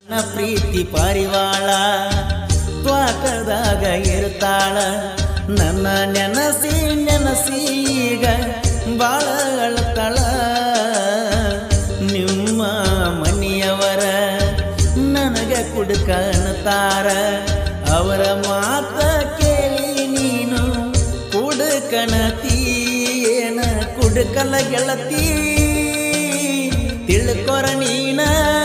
ಪ್ರೀತಿ ಪಾರಿವಾಳ ತ್ವಾಟದಾಗ ಇರ್ತಾಳ ನನ್ನ ನೆನಸಿ ನೆನಸೀಗ ಬಾಳ ಅಳತಾಳ ನಿಮ್ಮ ಮನೆಯವರ ನನಗೆ ಕುಡುಕನತಾರ ಅವರ ಮಾತ ಕೇಳಿ ನೀನು ಕುಡುಕನತಿ ಏನ ಕುಡುಕಲ ಗೆಳತಿ ತಿಳ್ಕೊರ ನೀನ